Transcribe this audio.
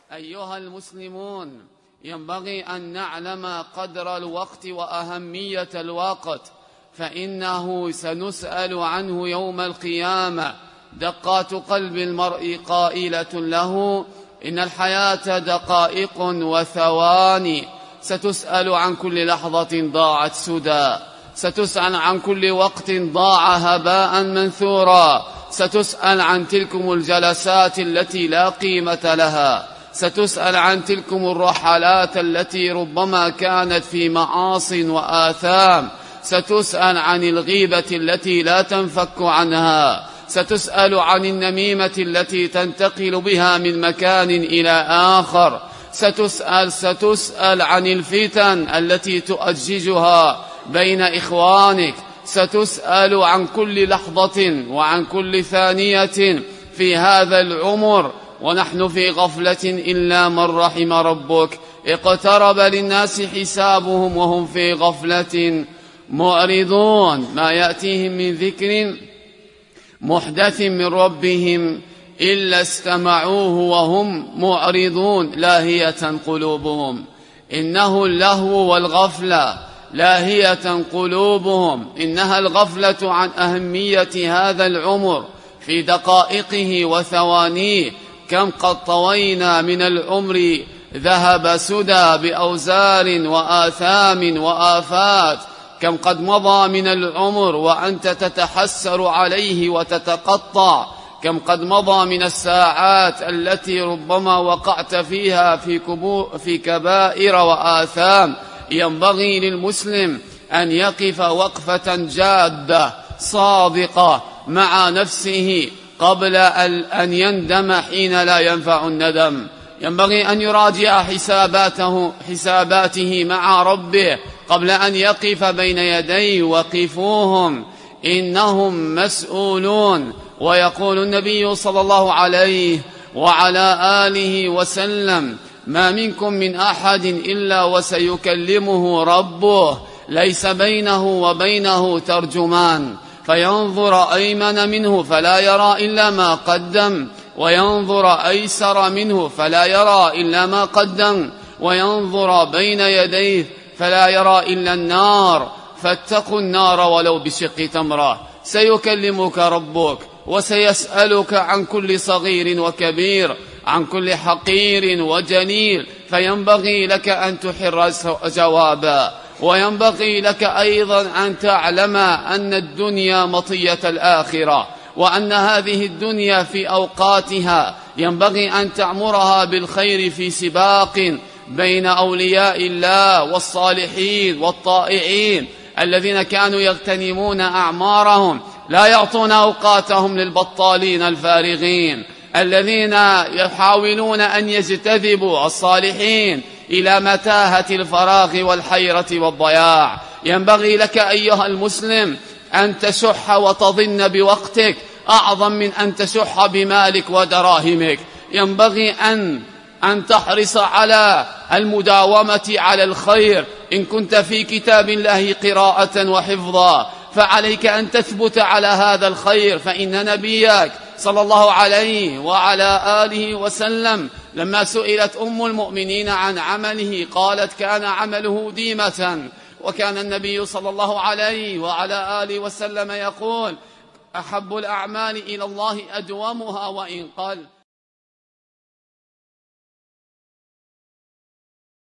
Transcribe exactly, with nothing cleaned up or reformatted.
أيها المسلمون، ينبغي أن نعلم قدر الوقت وأهمية الوقت، فإنه سنسأل عنه يوم القيامة. دقات قلب المرء قائلة له: إن الحياة دقائق وثواني. ستسأل عن كل لحظة ضاعت سدى، ستسأل عن كل وقت ضاع هباء منثورا، ستسأل عن تلكم الجلسات التي لا قيمة لها، ستسأل عن تلكم الرحلات التي ربما كانت في معاص وآثام، ستسأل عن الغيبة التي لا تنفك عنها، ستسأل عن النميمة التي تنتقل بها من مكان إلى آخر، ستسأل ستسأل عن الفتن التي تؤججها بين إخوانك، ستسأل عن كل لحظة وعن كل ثانية في هذا العمر، ونحن في غفلة إلا من رحم ربك. اقترب للناس حسابهم وهم في غفلة معرضون. ما يأتيهم من ذكر محدث من ربهم إلا استمعوه وهم معرضون لاهية قلوبهم. إنه اللهو والغفلة لاهية قلوبهم، إنها الغفلة عن أهمية هذا العمر في دقائقه وثوانيه. كم قد طوينا من العمر ذهب سدى بأوزار وآثام وآفات، كم قد مضى من العمر وأنت تتحسر عليه وتتقطع، كم قد مضى من الساعات التي ربما وقعت فيها في, في كبائر وآثام. ينبغي للمسلم أن يقف وقفة جادة صادقة مع نفسه قبل أن يندم حين لا ينفع الندم. ينبغي أن يراجع حساباته, حساباته مع ربه قبل أن يقف بين يديه. وقفوهم إنهم مسؤولون. ويقول النبي صلى الله عليه وعلى آله وسلم: ما منكم من أحد إلا وسيكلمه ربه، ليس بينه وبينه ترجمان، فينظر أيمن منه فلا يرى إلا ما قدم، وينظر أيسر منه فلا يرى إلا ما قدم، وينظر بين يديه فلا يرى إلا النار، فاتقوا النار ولو بشق تمرة. سيكلمك ربك وسيسألك عن كل صغير وكبير، عن كل حقير وجليل، فينبغي لك أن تحر جوابا. وينبغي لك أيضا أن تعلم أن الدنيا مطية الآخرة، وأن هذه الدنيا في أوقاتها ينبغي أن تعمرها بالخير في سباق بين أولياء الله والصالحين والطائعين الذين كانوا يغتنمون أعمارهم، لا يعطون أوقاتهم للبطالين الفارغين الذين يحاولون أن يجتذبوا الصالحين إلى متاهة الفراغ والحيرة والضياع. ينبغي لك أيها المسلم أن تشح وتظن بوقتك أعظم من أن تشح بمالك ودراهمك. ينبغي أن أن تحرص على المداومة على الخير. إن كنت في كتاب الله قراءة وحفظا فعليك أن تثبت على هذا الخير، فإن نبيك صلى الله عليه وعلى آله وسلم لما سئلت أم المؤمنين عن عمله قالت: كان عمله ديمة. وكان النبي صلى الله عليه وعلى آله وسلم يقول: أحب الأعمال إلى الله أدومها وإن قل.